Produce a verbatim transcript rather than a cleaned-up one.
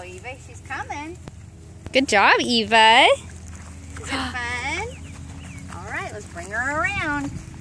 go, Eva. She's coming. Good job, Eva. Is it fun? All right, let's bring her around.